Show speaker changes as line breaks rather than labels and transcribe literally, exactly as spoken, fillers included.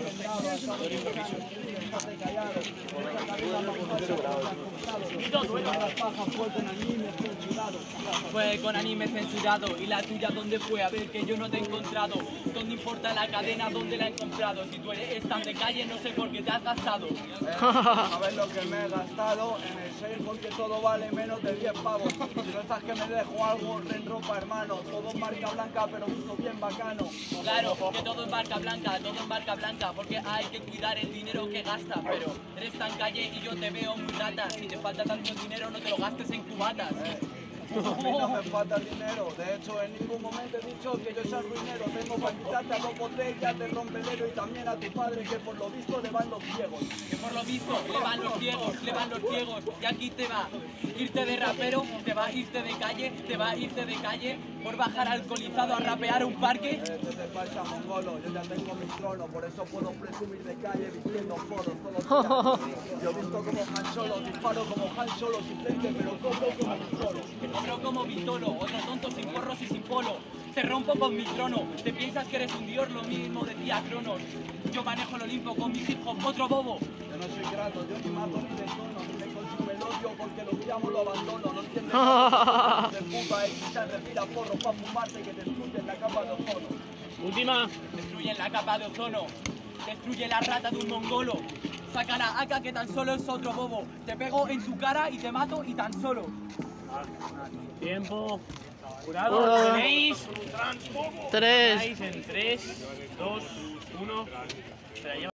Fue con anime censurado. ¿Y la tuya dónde fue? A ver, que yo no te he encontrado. ¿Dónde importa la cadena? ¿Dónde la he comprado? Si tú eres tan de calle, no sé por qué te has gastado.
Eh, a ver lo que me he gastado en el seis porque todo vale menos de diez pavos. Si no estás que me dejo algo en ropa, hermano. Todo es marca blanca, pero uso bien bacano.
Claro, que todo es marca blanca, todo es marca blanca, porque hay que cuidar el dinero que gastas. Pero eres tan calle y yo te veo muy rata. Si te falta tanto dinero, no te lo gastes en cubatas.
Eh. A mí no me falta dinero, de hecho en ningún momento he dicho que yo sea ruinero. Tengo para invitarte a dos botellas de rompelero y también a tu padre que por lo visto le van los ciegos.
Que por lo visto le van los ciegos, le van los ciegos. Y aquí te va irte de rapero, te va a irte de calle, te va a irte de calle por bajar alcoholizado a rapear un parque.
Eh, ¿Qué te pasa, mongolo? Yo ya tengo mi trono, por eso puedo presumir de calle vistiendo foros todos los días. Yo visto como Han Solo, disparo como Han Solo sin frente, pero cobro como un solo.
Cobro como Vitolo, otro tonto sin porros y sin polo. Te rompo con mi trono, te piensas que eres un dios, lo mismo decía Cronos. Yo manejo el Olimpo con mis hijos, otro bobo.
Yo no soy grato, yo ni mato ni detono, ni me consume el odio porque lo que amo lo abandono. No entiendes nada de puta, eh, quizás respira porro pa' fumarte que destruyen la capa de ozono.
Última.
Destruyen la capa de ozono, destruye la rata de un mongolo. Saca la A K que tan solo es otro bobo. Te pego en tu cara y te mato y tan solo.
Tiempo. Jurado, tenéis.
Tres.
En tres, dos, uno. Se la lleva.